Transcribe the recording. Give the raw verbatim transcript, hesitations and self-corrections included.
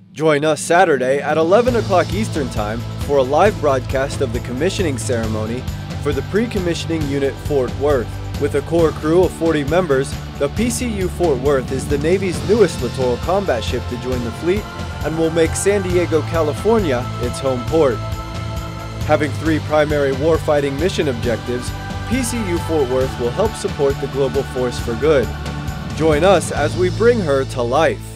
Join us Saturday at eleven o'clock Eastern Time for a live broadcast of the commissioning ceremony for the Pre-Commissioning Unit Fort Worth. With a core crew of forty members, the P C U Fort Worth is the Navy's newest littoral combat ship to join the fleet and will make San Diego, California its home port. Having three primary warfighting mission objectives, P C U Fort Worth will help support the global force for good. Join us as we bring her to life.